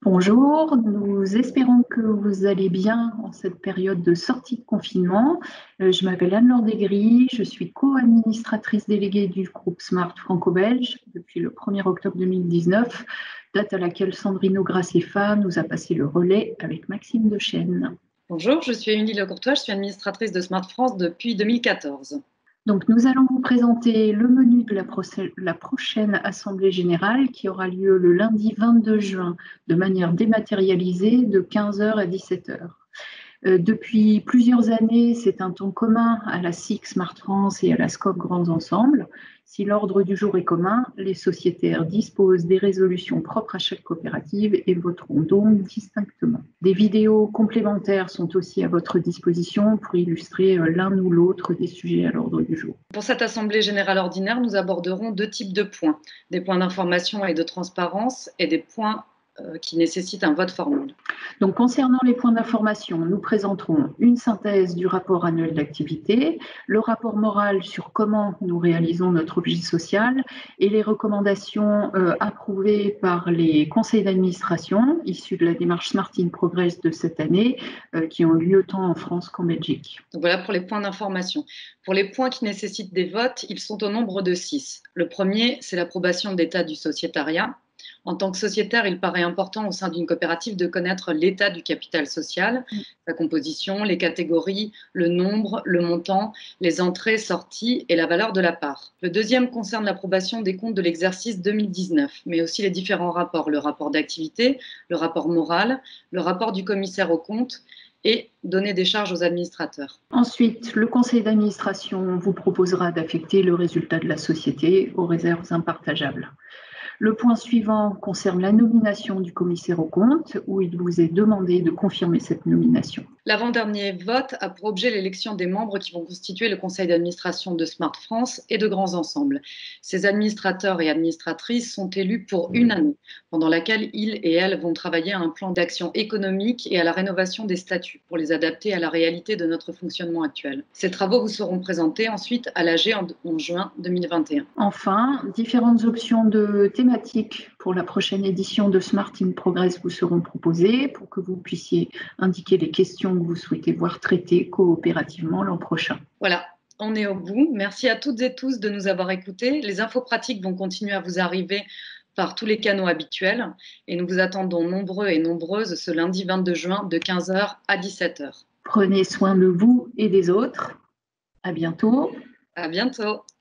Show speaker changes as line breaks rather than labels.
Bonjour, nous espérons que vous allez bien en cette période de sortie de confinement. Je m'appelle Anne-Laure Desgris, je suis co-administratrice déléguée du groupe Smart franco-belge depuis le 1er octobre 2019, date à laquelle Sandrine Augrassefa nous a passé le relais avec Maxime Dechaine.
Bonjour, je suis Émilie Lecourtois, je suis administratrice de Smart France depuis 2014.
Donc, nous allons vous présenter le menu de la prochaine Assemblée générale qui aura lieu le lundi 22 juin de manière dématérialisée de 15h à 17h. Depuis plusieurs années, c'est un ton commun à la SIC Smart France et à la SCOP Grands Ensembles. Si l'ordre du jour est commun, les sociétaires disposent des résolutions propres à chaque coopérative et voteront donc distinctement. Des vidéos complémentaires sont aussi à votre disposition pour illustrer l'un ou l'autre des sujets à l'ordre du jour.
Pour cette Assemblée générale ordinaire, nous aborderons deux types de points, des points d'information et de transparence et des points qui nécessitent un vote formel.
Donc, concernant les points d'information, nous présenterons une synthèse du rapport annuel d'activité, le rapport moral sur comment nous réalisons notre objet social et les recommandations approuvées par les conseils d'administration issus de la démarche Smart in Progress de cette année qui ont lieu tant en France qu'en Belgique.
Donc voilà pour les points d'information. Pour les points qui nécessitent des votes, ils sont au nombre de 6. Le premier, c'est l'approbation d'état du sociétariat. En tant que sociétaire, il paraît important au sein d'une coopérative de connaître l'état du capital social, sa composition, les catégories, le nombre, le montant, les entrées, sorties et la valeur de la part. Le deuxième concerne l'approbation des comptes de l'exercice 2019, mais aussi les différents rapports, le rapport d'activité, le rapport moral, le rapport du commissaire aux comptes et donner des charges aux administrateurs.
Ensuite, le conseil d'administration vous proposera d'affecter le résultat de la société aux réserves impartageables. Le point suivant concerne la nomination du commissaire aux comptes, où il vous est demandé de confirmer cette nomination.
L'avant-dernier vote a pour objet l'élection des membres qui vont constituer le conseil d'administration de Smart France et de Grands Ensembles. Ces administrateurs et administratrices sont élus pour une année, pendant laquelle ils et elles vont travailler à un plan d'action économique et à la rénovation des statuts pour les adapter à la réalité de notre fonctionnement actuel. Ces travaux vous seront présentés ensuite à l'AG en juin 2021.
Enfin, différentes options de thématiques pour la prochaine édition de Smart in Progress vous seront proposées pour que vous puissiez indiquer les questions que vous souhaitez voir traitées coopérativement l'an prochain.
Voilà, on est au bout. Merci à toutes et tous de nous avoir écoutés. Les infos pratiques vont continuer à vous arriver par tous les canaux habituels et nous vous attendons nombreux et nombreuses ce lundi 22 juin de 15h à 17h.
Prenez soin de vous et des autres. À bientôt.
À bientôt.